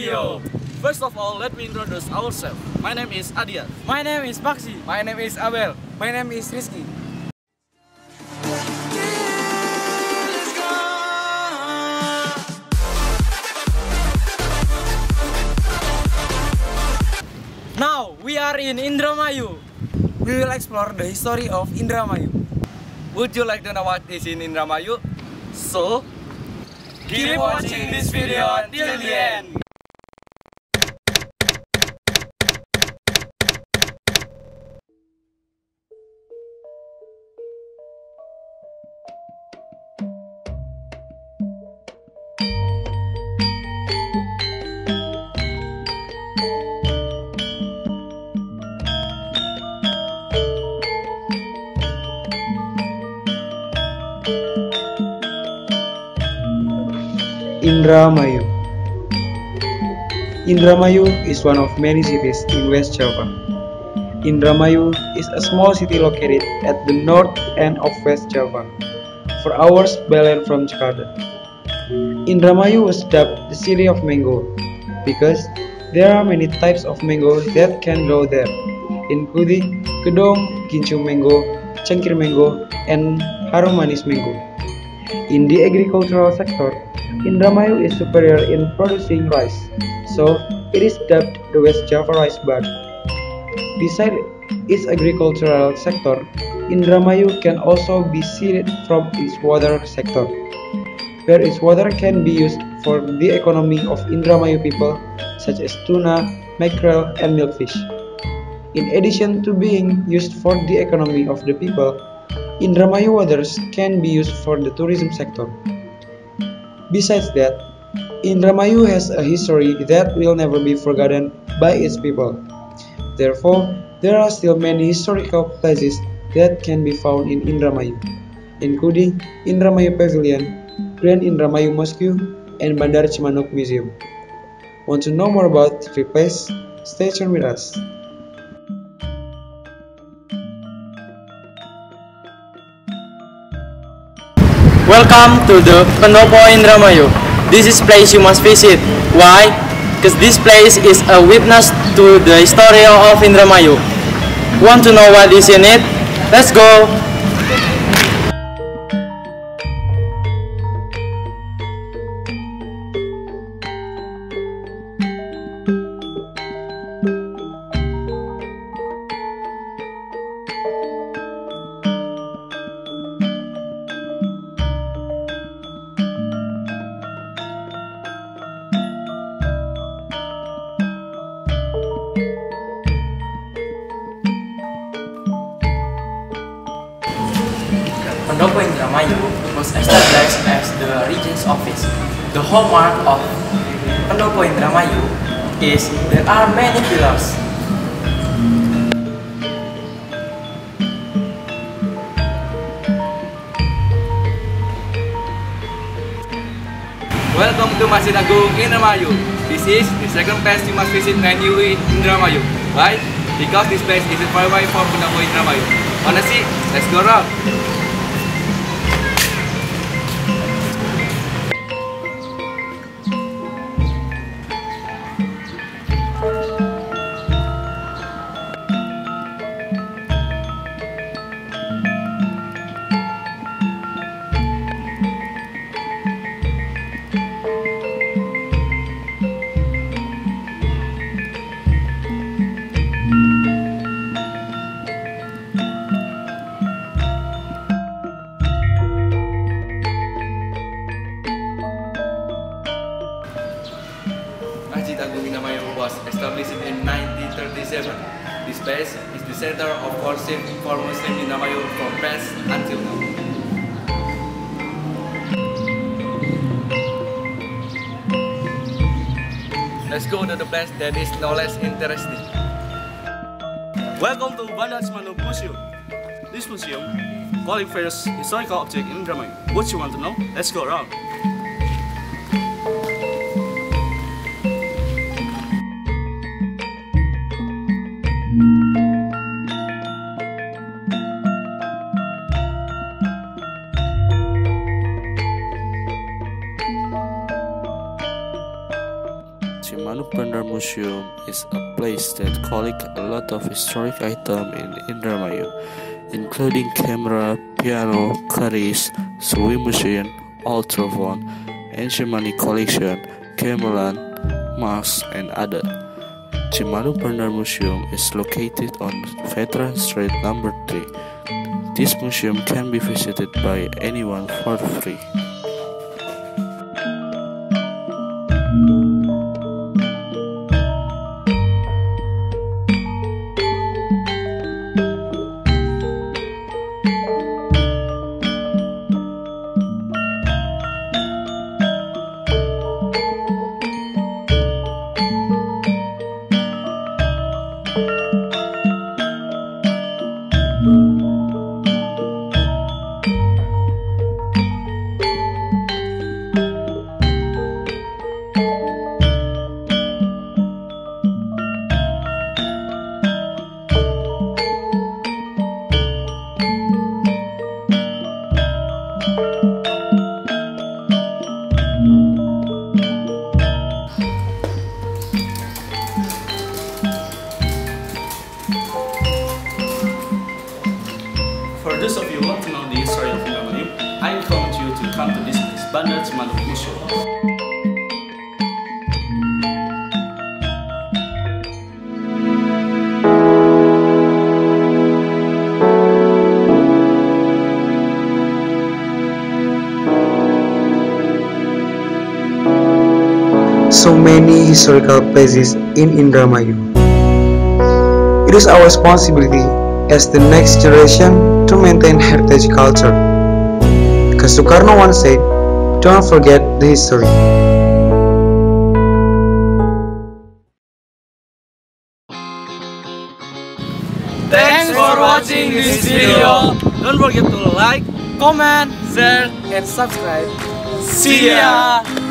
video. First of all, let me introduce ourselves. My name is Adia. My name is Baxi. My name is Abel. My name is Rizky. Now we are in Indramayu. We will explore the history of Indramayu. Would you like to know what is in Indramayu? So, Keep watching this video till the end. Indramayu. Indramayu is one of many cities in West Java. Indramayu is a small city located at the north end of West Java, 4 hours by land from Jakarta. Indramayu was dubbed the city of mango because there are many types of mango that can grow there, including kedong, gincu mango, cengkir mango, and harum manis mango. In the agricultural sector, Indramayu is superior in producing rice, so it is dubbed the West Java Rice Belt. Besides its agricultural sector, Indramayu can also be seen from its water sector, where its water can be used for the economy of Indramayu people, such as tuna, mackerel, and milkfish. In addition to being used for the economy of the people, Indramayu waters can be used for the tourism sector. Besides that, Indramayu has a history that will never be forgotten by its people. Therefore, there are still many historical places that can be found in Indramayu, including Indramayu Pavilion, Grand Indramayu Mosque, and Bandar Cimanuk Museum. Want to know more about the place? Stay tuned with us. Welcome to the Pendopo Indramayu. This is place you must visit. Why? Because this place is a witness to the history of Indramayu. Want to know what is in it? Let's go! Pendopo Indramayu was established as the Regent's office. The hallmark of Pendopo Indramayu is there are many pillars. welcome to Masjid Agung Indramayu. This is the second place you must visit when you in Indramayu. Why? Because this place is a faraway from Pendopo Indramayu. Wanna see? Let's go around. Masjid Agung Indramayu was established in 1937. This place is the center of worship for Muslim Indramayu from past until now. Let's go to the place that is no less interesting. Welcome to Bandar Cimanuk Museum. This museum qualifies historical object in Indramayu. What you want to know? Let's go around. Cimanuk Museum is a place that collects a lot of historic items in Indramayu, including camera, piano, keris, sewing machine, ultraphone, ancient money collection, gamelan, masks, and other. Cimanuk Museum is located on Veteran Street number 3. This museum can be visited by anyone for free. For those of you who want to know the history of Indramayu, I encourage you to come to this place, Bandar Cimanuk Museum. So many historical places in Indramayu. It is our responsibility as the next generation to maintain heritage culture. Because Soekarno once said, don't forget the history. Thanks for watching this video. Don't forget to like, Comment share, and subscribe. see ya!